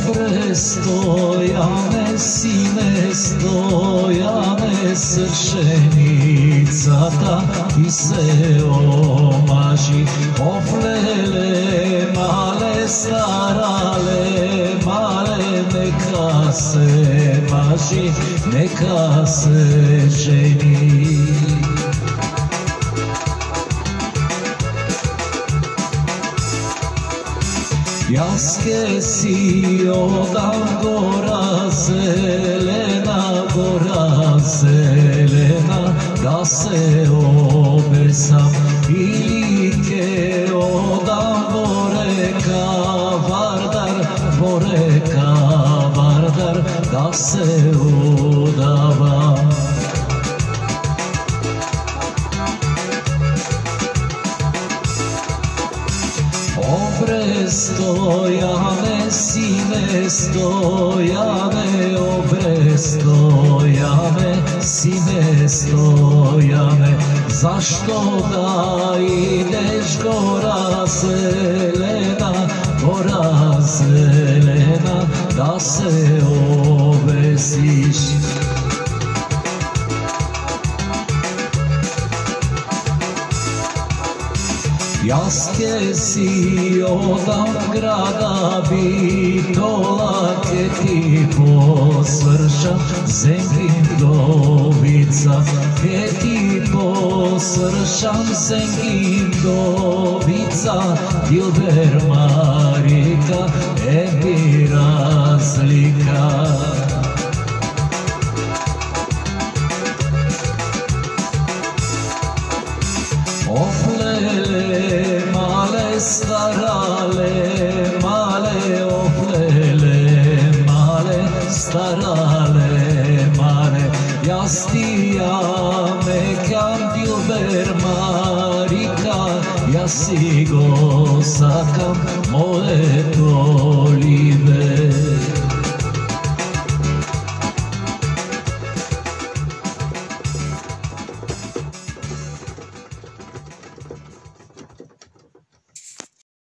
Ofre stojane, sine stojane, sršenica ta ti se omaži. Oflele male, starale male, neka se maži, neka se ženi. Jaske si odam gora zelena, da se obesam ilike odam voreka Vardar, da se odavam. Obre stojane, sine stojane, obre stojane, sine stojane, zašto da ideš gora zelena, da se obesiš? Jaske si odam grada Bitola, ke ti posvršam Zengin dobica, ke ti posvršam Zengin dobica, Dilber Marika, ebi razlika. Oflele male, starale male, oflele male, starale male, jastija mekam Dilber Marika, ja si go sakam moje to libe.